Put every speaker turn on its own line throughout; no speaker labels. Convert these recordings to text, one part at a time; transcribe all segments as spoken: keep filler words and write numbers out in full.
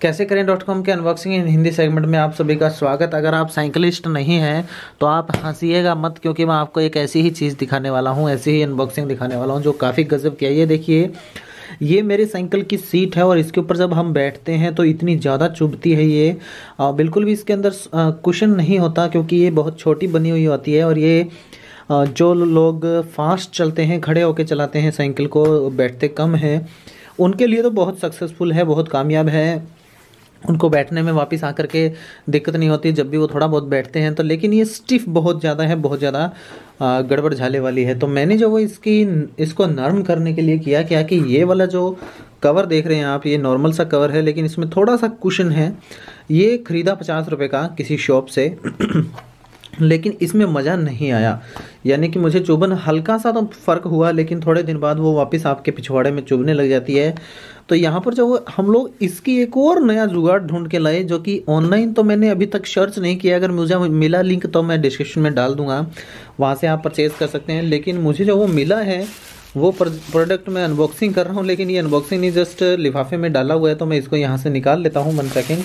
कैसे करें dot com के अनबॉक्सिंग इन हिंदी सेगमेंट में आप सभी का स्वागत। अगर आप साइकिलिस्ट नहीं हैं तो आप हंसीएगा मत, क्योंकि मैं आपको एक ऐसी ही चीज़ दिखाने वाला हूं, ऐसी ही अनबॉक्सिंग दिखाने वाला हूं जो काफ़ी गजब की है। ये देखिए, ये मेरी साइकिल की सीट है और इसके ऊपर जब हम बैठते हैं तो इतनी ज़्यादा चुभती है ये। आ, बिल्कुल भी इसके अंदर कुशन नहीं होता, क्योंकि ये बहुत छोटी बनी हुई होती है। और ये आ, जो लोग फास्ट चलते हैं, खड़े होकर चलाते हैं साइकिल को, बैठते कम हैं, उनके लिए तो बहुत सक्सेसफुल है, बहुत कामयाब है। उनको बैठने में वापस आकर के दिक्कत नहीं होती जब भी वो थोड़ा बहुत बैठते हैं तो। लेकिन ये स्टिफ बहुत ज़्यादा है, बहुत ज़्यादा गड़बड़ झाले वाली है। तो मैंने जो वो इसकी इसको नरम करने के लिए किया क्या कि ये वाला जो कवर देख रहे हैं आप, ये नॉर्मल सा कवर है, लेकिन इसमें थोड़ा सा कुशन है। ये ख़रीदा पचास रुपये का किसी शॉप से लेकिन इसमें मज़ा नहीं आया। यानी कि मुझे चुभन हल्का सा तो फ़र्क हुआ, लेकिन थोड़े दिन बाद वो वापस आपके पिछवाड़े में चुभने लग जाती है। तो यहाँ पर जो हम लोग इसकी एक और नया जुगाड़ ढूंढ के लाए, जो कि ऑनलाइन तो मैंने अभी तक सर्च नहीं किया। अगर मुझे मिला लिंक तो मैं डिस्क्रिप्शन में डाल दूँगा, वहाँ से आप परचेज़ कर सकते हैं। लेकिन मुझे जो वो मिला है वो प्रोडक्ट मैं अनबॉक्सिंग कर रहा हूँ, लेकिन ये अनबॉक्सिंग नहीं, जस्ट लिफाफे में डाला हुआ है। तो मैं इसको यहाँ से निकाल लेता हूँ, वन सेकेंड,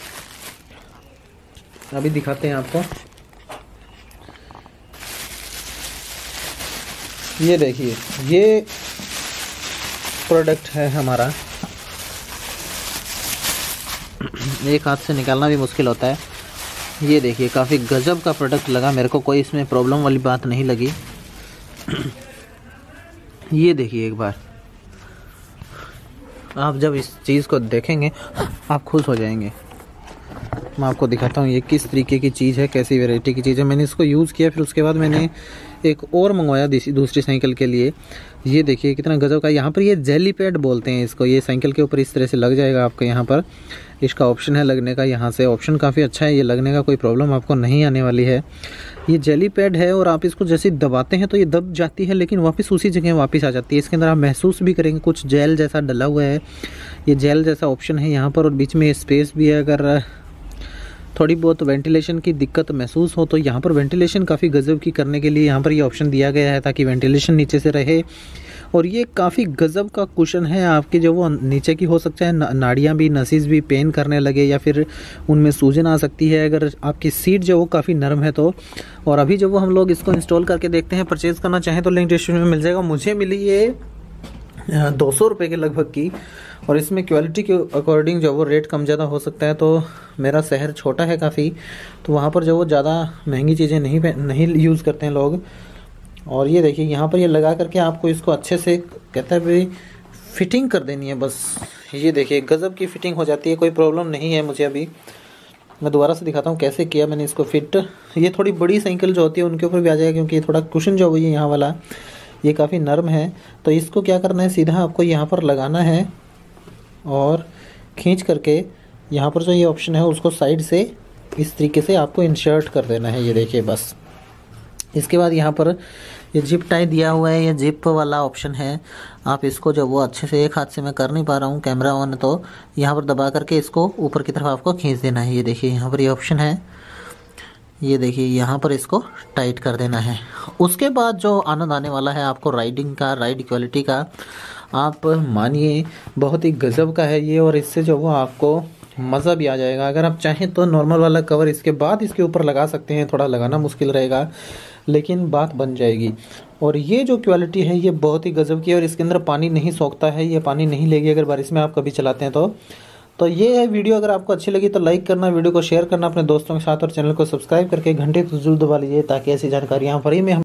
अभी दिखाते हैं आपको। ये देखिए, ये प्रोडक्ट है हमारा। एक हाथ से निकालना भी मुश्किल होता है। ये देखिए, काफ़ी गजब का प्रोडक्ट लगा मेरे को, कोई इसमें प्रॉब्लम वाली बात नहीं लगी। ये देखिए, एक बार आप जब इस चीज़ को देखेंगे आप खुश हो जाएंगे। मैं आपको दिखाता हूँ ये किस तरीके की चीज़ है, कैसी वैरायटी की चीज़ है। मैंने इसको यूज़ किया, फिर उसके बाद मैंने एक और मंगवाया दूसरी साइकिल के लिए। ये देखिए कितना गजब का, यहाँ पर ये जेली पैड बोलते हैं इसको। ये साइकिल के ऊपर इस तरह से लग जाएगा आपको, यहाँ पर इसका ऑप्शन है लगने का। यहाँ से ऑप्शन काफ़ी अच्छा है, ये लगने का कोई प्रॉब्लम आपको नहीं आने वाली है। ये जेली पैड है और आप इसको जैसे दबाते हैं तो ये दब जाती है, लेकिन वापस उसी जगह वापस आ जाती है। इसके अंदर आप महसूस भी करेंगे कुछ जेल जैसा डला हुआ है, ये जेल जैसा ऑप्शन है यहाँ पर। और बीच में स्पेस भी है, अगर थोड़ी बहुत वेंटिलेशन की दिक्कत महसूस हो तो यहाँ पर वेंटिलेशन काफ़ी गज़ब की करने के लिए यहाँ पर ये ऑप्शन दिया गया है, ताकि वेंटिलेशन नीचे से रहे। और ये काफ़ी गज़ब का कुशन है आपकी, जो वो नीचे की हो सकता है नाड़ियाँ भी, नसीज भी पेन करने लगे या फिर उनमें सूजन आ सकती है, अगर आपकी सीट जो वो काफ़ी नरम है तो। और अभी जब वो हम लोग इसको इंस्टॉल करके देखते हैं, परचेज़ करना चाहें तो लिंक डिस्क्रिप्शन में मिल जाएगा। मुझे मिली ये दो सौ रुपये के लगभग की, और इसमें क्वालिटी के अकॉर्डिंग जो वो रेट कम ज़्यादा हो सकता है। तो मेरा शहर छोटा है काफ़ी, तो वहाँ पर जो वो ज़्यादा महंगी चीज़ें नहीं नहीं यूज़ करते हैं लोग। और ये देखिए, यहाँ पर ये लगा करके आपको इसको अच्छे से कहते हैं भाई फिटिंग कर देनी है बस। ये देखिए गज़ब की फिटिंग हो जाती है, कोई प्रॉब्लम नहीं है मुझे। अभी मैं दोबारा से दिखाता हूँ कैसे किया मैंने इसको फिट। ये थोड़ी बड़ी साइकिल जो होती है उनके ऊपर भी आ जाएगा, क्योंकि ये थोड़ा कुशन जो हुई है यहाँ वाला, ये काफ़ी नरम है। तो इसको क्या करना है, सीधा आपको यहाँ पर लगाना है और खींच करके यहाँ पर जो ये ऑप्शन है उसको साइड से इस तरीके से आपको इंसर्ट कर देना है। ये देखिए बस। इसके बाद यहाँ पर ये जिप टाई दिया हुआ है, ये जिप वाला ऑप्शन है। आप इसको जो वो अच्छे से, एक हाथ से मैं कर नहीं पा रहा हूँ कैमरा ऑन, तो यहाँ पर दबा करके इसको ऊपर की तरफ आपको खींच देना है। ये देखिए यहाँ पर ये ऑप्शन है, ये देखिए यहाँ पर इसको टाइट कर देना है। उसके बाद जो आनंद आने वाला है आपको राइडिंग का, राइड क्वालिटी का, आप मानिए बहुत ही गज़ब का है ये। और इससे जो वो आपको मज़ा भी आ जाएगा। अगर आप चाहें तो नॉर्मल वाला कवर इसके बाद इसके ऊपर लगा सकते हैं, थोड़ा लगाना मुश्किल रहेगा लेकिन बात बन जाएगी। और ये जो क्वालिटी है ये बहुत ही गज़ब की है, और इसके अंदर पानी नहीं सोखता है, ये पानी नहीं लेगी अगर बारिश में आप कभी चलाते हैं तो। तो ये है वीडियो। अगर आपको अच्छी लगी तो लाइक करना, वीडियो को शेयर करना अपने दोस्तों के साथ, और चैनल को सब्सक्राइब करके घंटे तो जरूर दबा लीजिए, ताकि ऐसी जानकारियाँ फ्री में हम